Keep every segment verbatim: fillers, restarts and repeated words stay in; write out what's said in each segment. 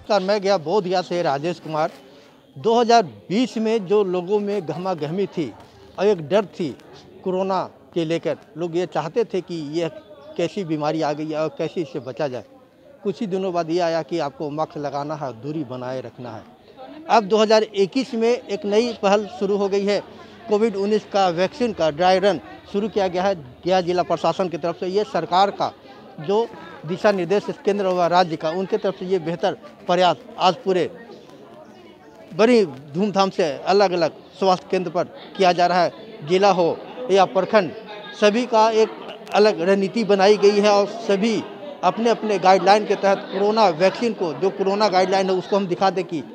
नमस्कार, मैं गया बोधगया से राजेश कुमार। दो हज़ार बीस में जो लोगों में गहमा-गहमी थी और एक डर थी कोरोना के लेकर, लोग ये चाहते थे कि यह कैसी बीमारी आ गई है और कैसे इससे बचा जाए। कुछ ही दिनों बाद ये आया कि आपको मास्क लगाना है, दूरी बनाए रखना है। अब दो हज़ार इक्कीस में एक नई पहल शुरू हो गई है। कोविड उन्नीस का वैक्सीन का ड्राई रन शुरू किया गया है गया जिला प्रशासन की तरफ से। ये सरकार का जो दिशा निर्देश केंद्र व राज्य का, उनके तरफ से ये बेहतर प्रयास आज पूरे बड़ी धूमधाम से अलग अलग स्वास्थ्य केंद्र पर किया जा रहा है। जिला हो या प्रखंड, सभी का एक अलग रणनीति बनाई गई है और सभी अपने अपने गाइडलाइन के तहत कोरोना वैक्सीन को, जो कोरोना गाइडलाइन है उसको हम दिखा दें कि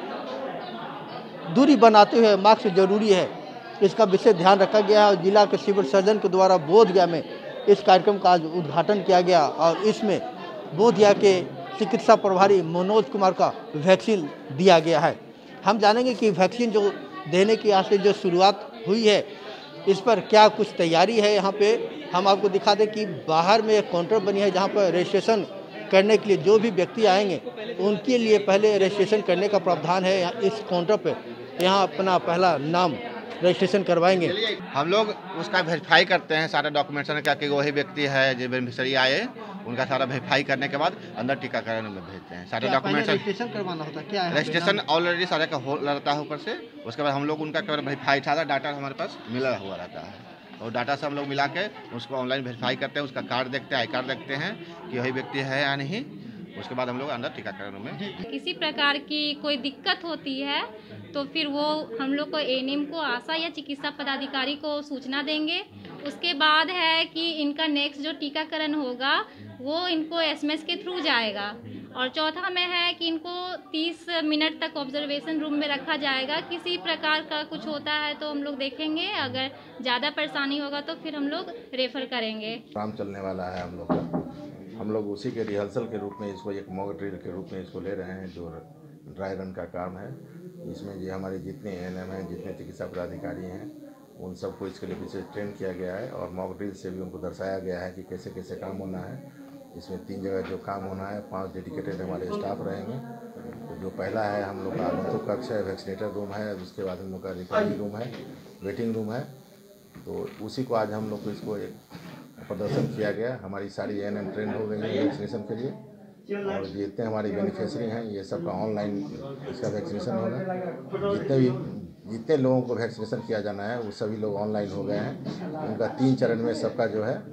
दूरी बनाते हुए मास्क जरूरी है, इसका विशेष ध्यान रखा गया है। जिला के सिविल सर्जन के द्वारा बोधगया में इस कार्यक्रम का आज उद्घाटन किया गया और इसमें बोधगया के चिकित्सा प्रभारी मनोज कुमार का वैक्सीन दिया गया है। हम जानेंगे कि वैक्सीन जो देने की आज से जो शुरुआत हुई है, इस पर क्या कुछ तैयारी है। यहाँ पे हम आपको दिखा दें कि बाहर में एक काउंटर बनी है जहाँ पर रजिस्ट्रेशन करने के लिए जो भी व्यक्ति आएंगे उनके लिए पहले रजिस्ट्रेशन करने का प्रावधान है। इस काउंटर पे यहाँ अपना पहला नाम रजिस्ट्रेशन करवाएंगे। हम लोग उसका वेरीफाई करते हैं सारे डॉक्यूमेंट्स का कि वही व्यक्ति है जो बेनिफिशियरी आए, उनका सारा वेरीफाई करने के बाद अंदर टीकाकरण में भेजते हैं। सारे डॉक्यूमेंट्स रजिस्ट्रेशन करवाना होता है क्या है? रजिस्ट्रेशन ऑलरेडी सारे का हो रहता है ऊपर से। उसके बाद हम लोग उनका केवल वेरीफाई, सारा डाटा हमारे पास मिला हुआ रहता है और डाटा से हम लोग मिला के उसको ऑनलाइन वेरीफाई करते हैं। उसका कार्ड देखते हैं, आई कार्ड देखते हैं कि वही व्यक्ति है या नहीं। उसके बाद हम लोग अंदर टीकाकरण में किसी प्रकार की कोई दिक्कत होती है तो फिर वो हम लोग को एएनएम को, आशा या चिकित्सा पदाधिकारी को सूचना देंगे। उसके बाद है कि इनका नेक्स्ट जो टीकाकरण होगा वो इनको एसएमएस के थ्रू जाएगा। और चौथा में है कि इनको तीस मिनट तक ऑब्जर्वेशन रूम में रखा जाएगा। किसी प्रकार का कुछ होता है तो हम लोग देखेंगे, अगर ज़्यादा परेशानी होगा तो फिर हम लोग रेफर करेंगे। काम चलने वाला है हम लोग का। हम लोग उसी के रिहर्सल के रूप में इसको एक मॉक ड्रिल के रूप में इसको ले रहे हैं, जो ड्राई रन का काम है। इसमें ये हमारे जितने एएनएम हैं, जितने चिकित्सा पदाधिकारी हैं, उन सबको इसके लिए विशेष ट्रेन किया गया है और मॉक ड्रिल से भी उनको दर्शाया गया है कि कैसे कैसे काम होना है। इसमें तीन जगह जो काम होना है, पांच डेडिकेटेड हमारे स्टाफ रहेंगे। तो जो पहला है हम लोग का आगंतुक कक्ष है, वैक्सीनेटर रूम है, उसके बाद हम लोग का रिकवरी रूम है, वेटिंग रूम है। तो उसी को आज हम लोग को इसको एक प्रदर्शन किया गया। हमारी सारी एएनएम ट्रेन हो गई है वैक्सीनेशन के लिए और जितने हमारी बेनिफिशियरी हैं ये सबका ऑनलाइन इसका वैक्सीनेशन होगा। जितने भी जितने लोगों को वैक्सीनेशन किया जाना है वो सभी लोग ऑनलाइन हो गए हैं। उनका तीन चरण में सबका जो है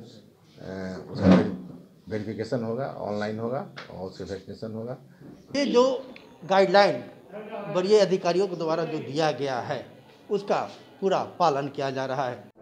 उसका वेरिफिकेशन होगा, ऑनलाइन होगा और उससे वैक्सीनेशन होगा। ये जो गाइडलाइन वरीय अधिकारियों के द्वारा जो दिया गया है उसका पूरा पालन किया जा रहा है।